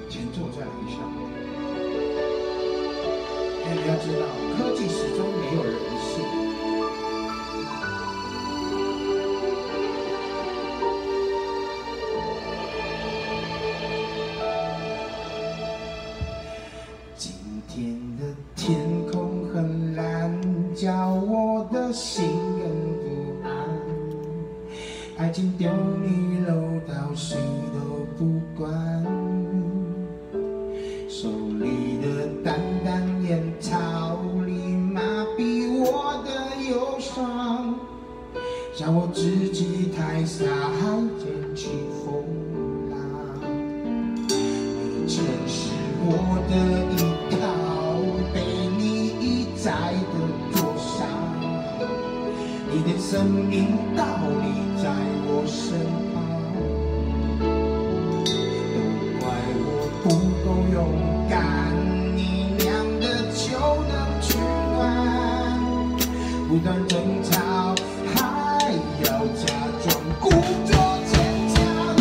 前奏再来一下。因为你要知道，科技始终没有人性。今天的天空很蓝，叫我的心更不安。爱情丢你漏到谁都不管，手里的淡淡烟草里麻痹我的忧伤，叫我自己台下捡起风浪。你曾是我的依靠，被你一再的灼伤，你的生命道理在我身旁，都怪我不够勇敢，你酿的酒能取暖，不断争吵还要假装故作坚强。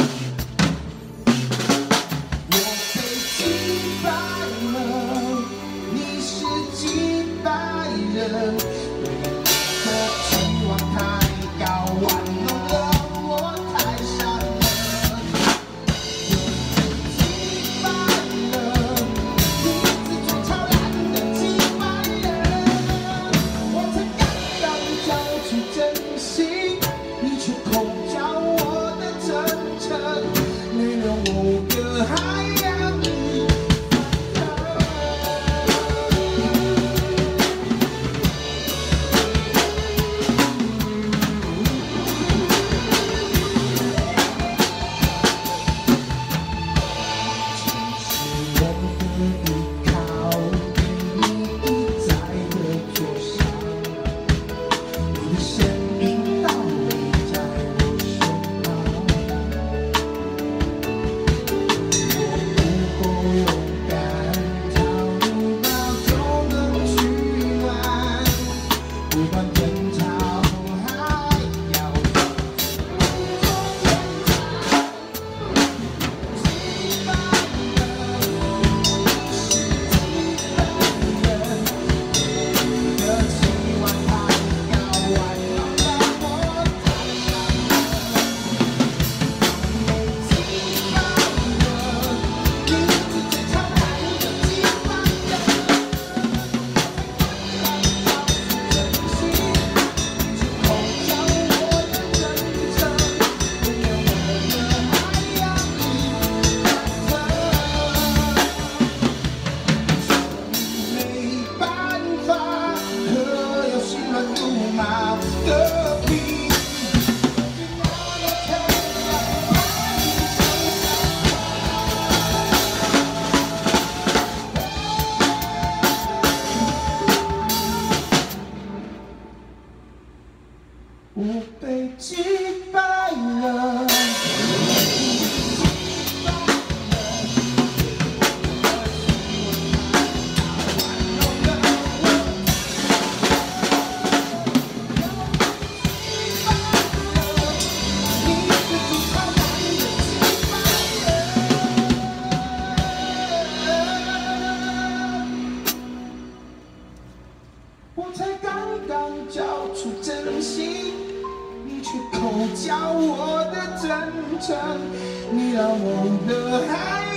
我被击败了，你是击败人，对你的期望太高，玩弄了我太傻了。我被击败了，你自作超然的击败人，我才刚刚交出真心，你却口交我的真诚，泪流5个海洋里翻腾。我的依靠，被你一再的灼伤，你的生命道理在我身旁，我不够勇敢，逃离到就能取暖，不管争吵还要击败了。你的期望太高，玩弄了我太傻了。被击败了，你是最超然的击败人，才刚刚交出真心，你却口交我的真诚，任由我的海洋里翻腾。没办法，可有心乱如麻的病。我被击败了。我才刚刚交出真心，你却口交我的真诚，你让我的海